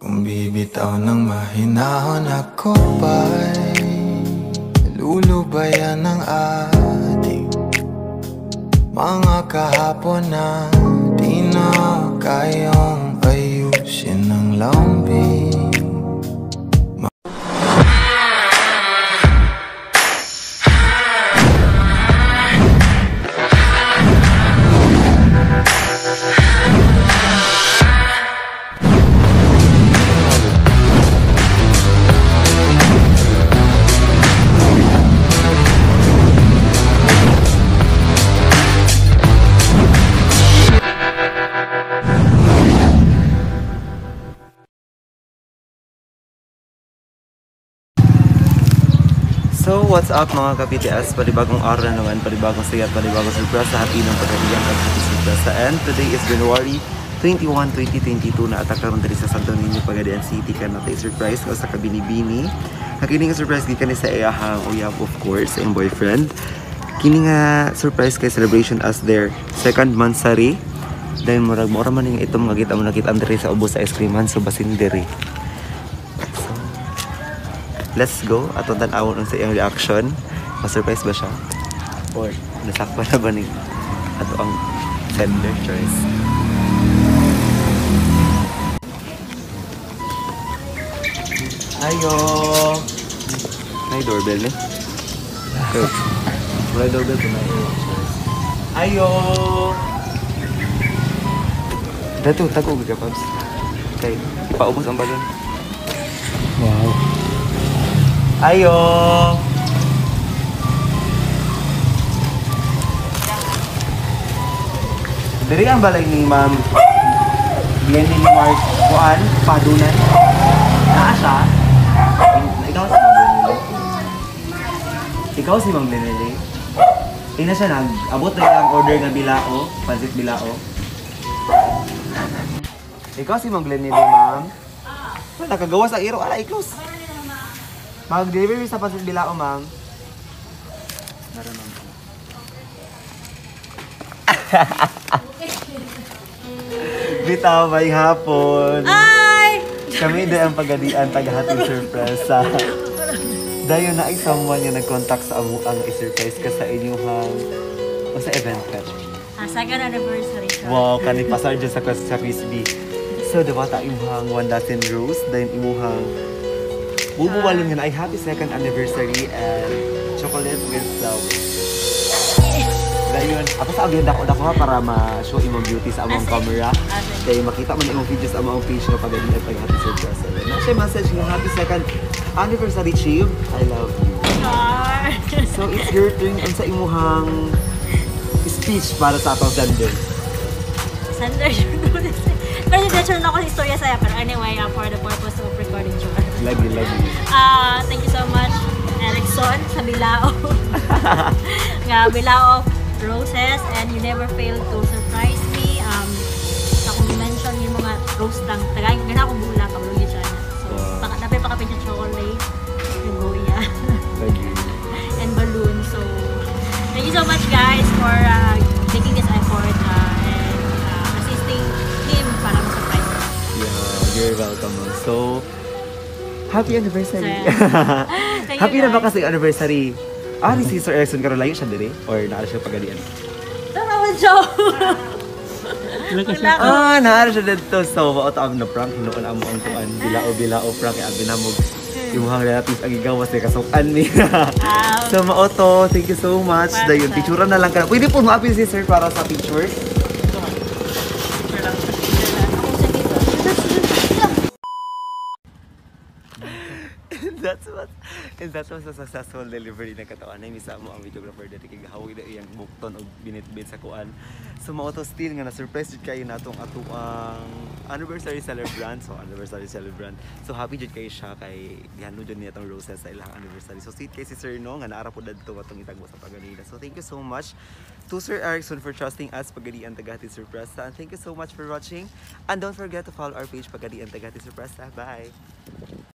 Kung bibitaw ng mahinahon ako ba'y lulubayan ng ating mga kahapon na di na kayang ayusin ng lambing. So, what's up mga ka-BTS? Panibagong araw na naman, panibagong saya, panibagong surpresa, happy ng pagkakiyang happy surpresa. And today is January 21, 2022 na atak karon diri sa Santo Niño, Pagadian City ka natay surprise ko sa kabini-bini. Kini nga surprise gikan ni sa iyahang uyab, of course, ang boyfriend. Kini nga surprise kay celebration as their second mansari. Dahil mura man yung itong magita mo nakita diri sa ubos sa ice creaman, so basin diri. Let's go at tan-awon sa iyang reaction. Ma-surprise ba siya? Or nasakpan na ba ni ato ang sender choice? Ayo! May doorbell ni? May doorbell ko na iyong choice. Ayo! Dato, tago ka, Pabs. Okay, ipaubos ang balon. Wow! Ayo. Dari ang balay ni Ma'am Bian ni Mark kuan padunan. Naa siya. Ikaw si Ma'am Lenele. Ina siya nag-abot na ang order nga bilao, pansit bilao. Ikaw si Ma'am Lenele, Ma'am. Wala kagawa sa iro, ala i-close. Mag-delivery sa pansit bilao, ma'am. Meron naman. Bitaw, may hapon. Ay! Kami din ang pagadian, tagahating surpresa. Dahil na ay someone yung nag-contact sa amuang i-surprise ka sa inyong o sa event ka. Second anniversary. Wow, kanipasar dyan sa Crispy. So, diba ta imuhang 1 dozen rose, dahil imuhang bubuwalin nga na ay happy second anniversary and chocolate with flowers. Dayon, ako sa agenda ko ha para ma-show imong beauty sa among camera. Kaya makita mo na imong videos sa among page na pag-edit at pag-happy surprise. Na siya message nga happy second anniversary, Chief. I love you. So it's your turn on sa imuhang speech para sa atong sender. Sender yun. Pero hindi na ako sa istorya sa'yo. Pero anyway, for the purpose of recording you. Love you, love you. Thank you so much, Erickson, sa Bilao. Nga, Bilao of Roses, and you never fail to surprise me. Sa kung mention yung mga rose lang, tagay, gana akong bula, kabulong yun siya. So, dapat pa kapit yung chocolate, yung goya, and balloon. So, thank you so much guys for taking this effort and assisting him para ma-surprise us. Yeah, you're welcome. So, happy anniversary! So, happy na ba kasi anniversary? Ni si Sir Erickson karon layo siya dire or naa siya pagalian? Tara siya. Naa siya dito. So, maot am na prank hinuon amo ang tuan bilao prank ay binamog. Imuhang relatives ang igawas ni kasukan ni. So, maoto, thank you so much. Dayon picture na lang ka. Pwede po mo-appeal si Sir para sa picture. That's what a successful delivery na katawan na misa mo ang videographer dati kay gahawig na iyang bukton og binitbit sa kuan. So mao to still nga na surprise jud kayo natong atuang anniversary celebrant. So happy jud kayo siya kay gihanod jud niya tong roses sa ilang anniversary. So sweet kay si Sir no nga naara pud adto atong itagbo sa paganina. So thank you so much to Sir Erickson for trusting us Pagadian Tagahati Surpresa. And thank you so much for watching. And don't forget to follow our page Pagadian Tagahati Surpresa. Bye.